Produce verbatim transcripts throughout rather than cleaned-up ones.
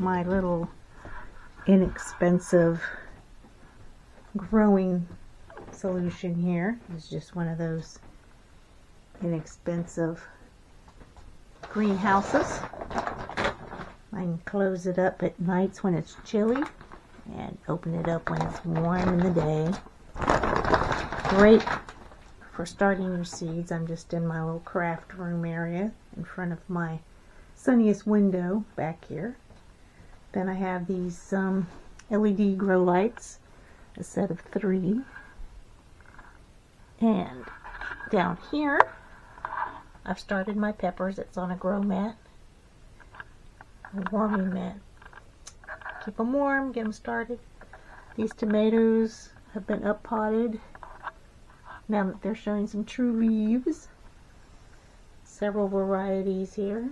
my little inexpensive growing solution here. It's just one of those inexpensive greenhouses. I can close it up at nights when it's chilly and open it up when it's warm in the day. Great for starting your seeds. I'm just in my little craft room area in front of my sunniest window back here. Then I have these um, L E D grow lights, a set of three. And down here, I've started my peppers. It's on a grow mat, a warming mat. Keep them warm, get them started. These tomatoes have been up potted now that they're showing some true leaves. Several varieties here.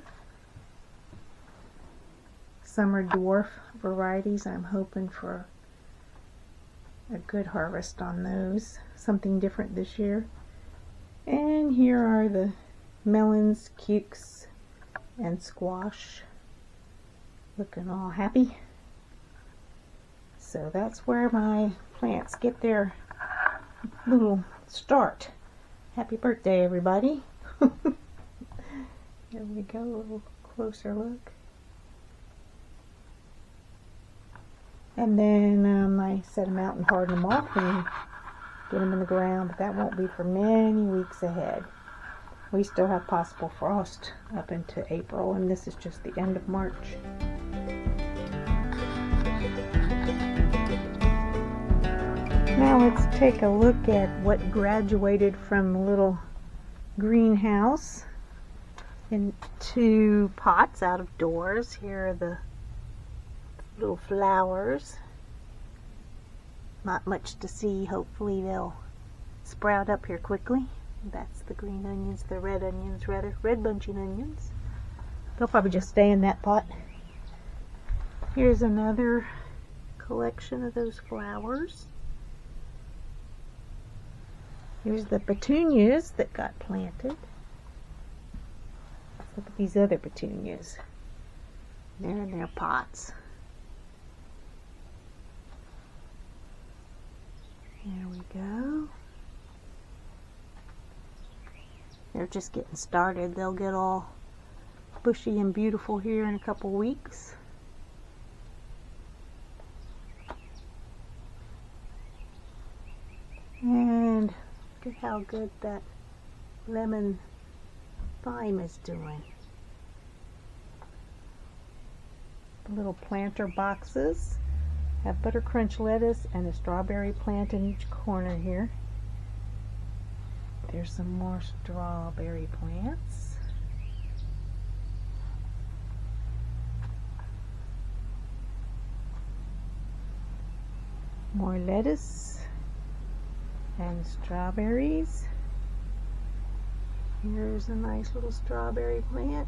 Some are dwarf varieties. I'm hoping for a good harvest on those. Something different this year. And here are the melons, cukes, and squash. Looking all happy. So that's where my plants get their little start. Happy birthday, everybody. There we go, a little closer look. And then um, I set them out and harden them off and get them in the ground, but that won't be for many weeks ahead. We still have possible frost up into April, and this is just the end of March. Now let's take a look at what graduated from the little greenhouse into pots out of doors. Here are the little flowers. Not much to see. Hopefully they'll sprout up here quickly. That's the green onions, the red onions, rather, red bunching onions. They'll probably just stay in that pot. Here's another collection of those flowers. Here's the petunias that got planted. Let's look at these other petunias. They're in their pots. There we go. They're just getting started. They'll get all bushy and beautiful here in a couple weeks. And look at how good that lemon thyme is doing. The little planter boxes have butter crunch lettuce and a strawberry plant in each corner here. There's some more strawberry plants. More lettuce and strawberries. Here's a nice little strawberry plant.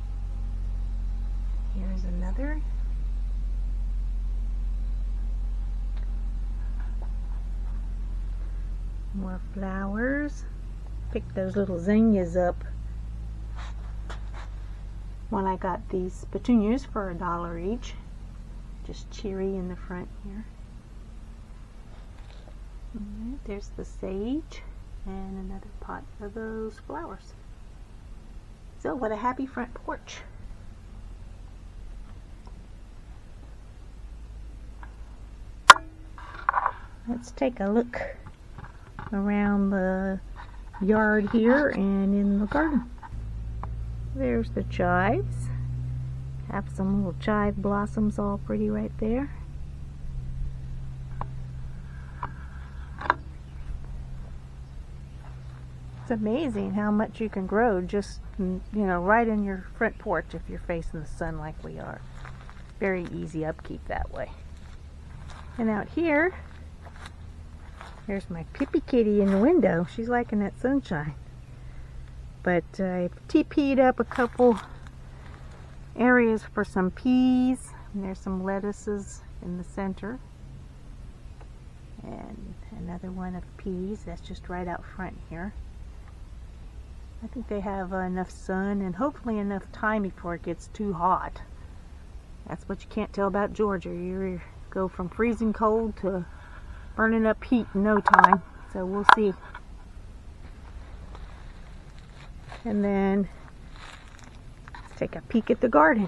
Here's another. More flowers. Picked those little zinnias up when I got these petunias for a dollar each. Just cheery in the front here. Right, there's the sage and another pot of those flowers. So what a happy front porch. Let's take a look around the yard here and in the garden. There's the chives. Have some little chive blossoms all pretty right there. It's amazing how much you can grow just, you know, right in your front porch if you're facing the sun like we are. Very easy upkeep that way. And out here, there's my Pippy Kitty in the window. She's liking that sunshine. But uh, I've T P'd up a couple areas for some peas. And there's some lettuces in the center. And another one of peas. That's just right out front here. I think they have uh, enough sun and hopefully enough time before it gets too hot. That's what you can't tell about Georgia. You go from freezing cold to burning up heat in no time. So we'll see. And then let's take a peek at the garden.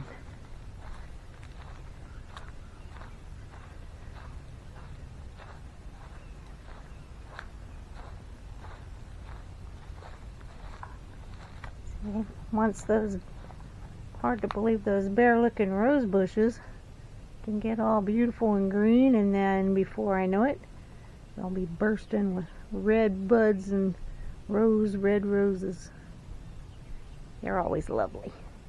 See, once those, hard to believe, those bare looking rose bushes can get all beautiful and green, and then before I know it, they'll be bursting with red buds and rose red roses. They're always lovely.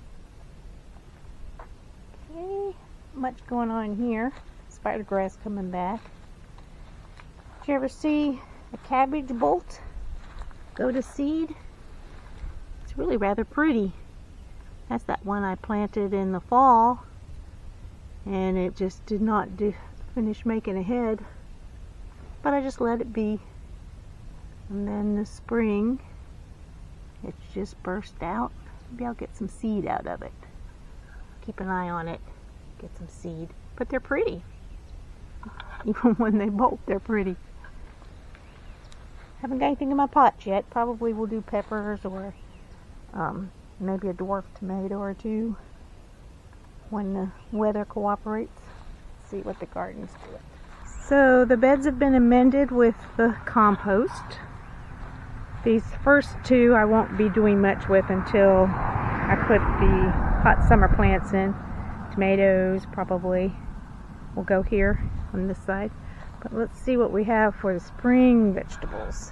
Okay, much going on here. Spider grass coming back. Did you ever see a cabbage bolt go to seed? It's really rather pretty. That's that one I planted in the fall, and it just did not do, finish making a head, but I just let it be. And then this spring it's just burst out. Maybe I'll get some seed out of it. Keep an eye on it, get some seed. But they're pretty. Even when they bolt, they're pretty. Haven't got anything in my pots yet. Probably will do peppers or um, maybe a dwarf tomato or two when the weather cooperates. See what the garden's doing. So the beds have been amended with the compost. These first two I won't be doing much with until I put the hot summer plants in. Tomatoes probably will go here on this side. But let's see what we have for the spring vegetables.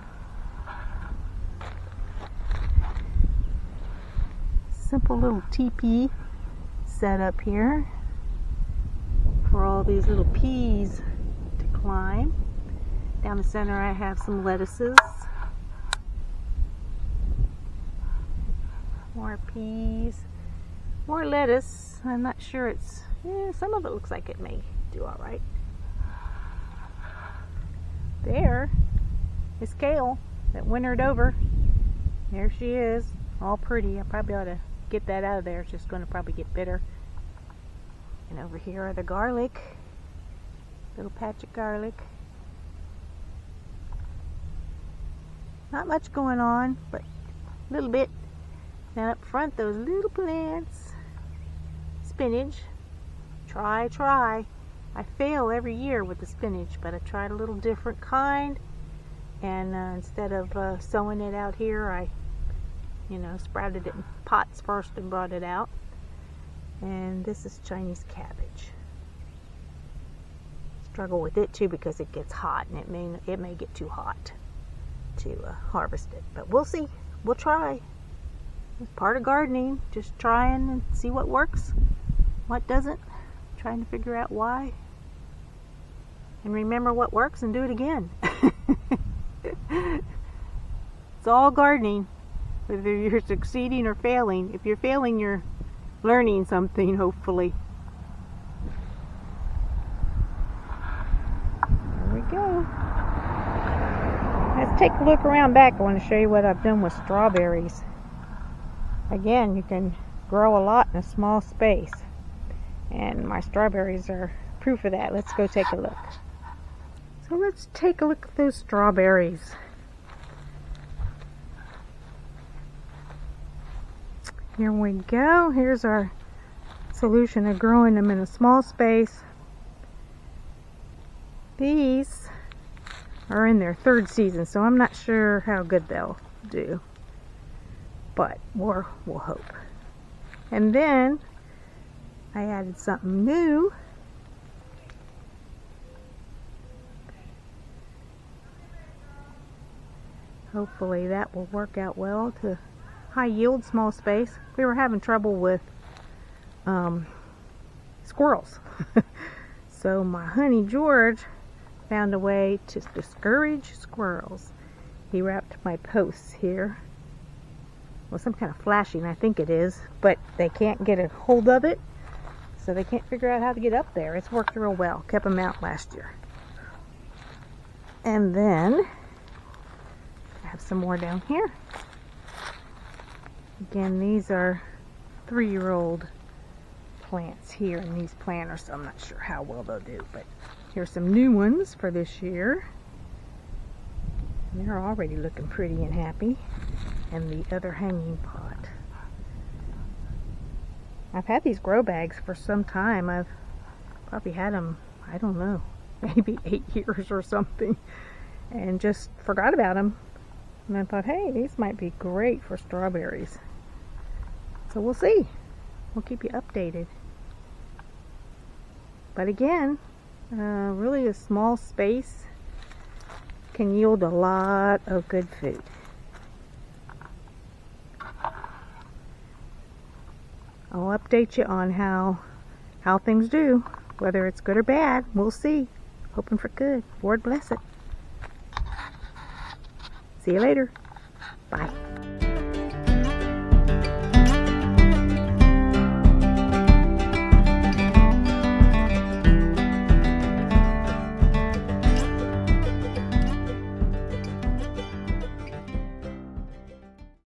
Simple little teepee set up here for all these little peas to climb. Down the center I have some lettuces. More peas. More lettuce. I'm not sure it's... Yeah, some of it looks like it may do alright. There is kale that wintered over. There she is. All pretty. I probably ought to get that out of there. It's just going to probably get bitter. And over here are the garlic. Little patch of garlic. Not much going on, but a little bit. Then up front, those little plants. Spinach. Try, try. I fail every year with the spinach, but I tried a little different kind. And uh, instead of uh, sowing it out here, I, you know, sprouted it in pots first and brought it out. And this is Chinese cabbage. Struggle with it too because it gets hot, and it may it may get too hot to uh, harvest it. But we'll see. We'll try. It's part of gardening. Just trying and see what works, what doesn't. Trying to figure out why. And remember what works and do it again. It's all gardening. Whether you're succeeding or failing. If you're failing, you're learning something, hopefully. There we go. Let's take a look around back. I want to show you what I've done with strawberries. Again, you can grow a lot in a small space. And my strawberries are proof of that. Let's go take a look. So let's take a look at those strawberries. Here we go. Here's our solution of growing them in a small space. These are in their third season, so I'm not sure how good they'll do. But we'll, we'll hope. And then I added something new. Hopefully that will work out well to high yield small space. We were having trouble with um, squirrels. So my honey George found a way to discourage squirrels. He wrapped my posts here with some kind of flashing, I think it is, but they can't get a hold of it, so they can't figure out how to get up there. It's worked real well. Kept them out last year. And then I have some more down here. Again, these are three-year-old plants here in these planters, so I'm not sure how well they'll do, but here's some new ones for this year. They're already looking pretty and happy. And the other hanging pot. I've had these grow bags for some time. I've probably had them, I don't know, maybe eight years or something, and just forgot about them. And I thought, hey, these might be great for strawberries. So we'll see. We'll keep you updated. But again, uh, really a small space can yield a lot of good food. I'll update you on how how things do, whether it's good or bad. We'll see. Hoping for good. Lord bless it. See you later. Bye.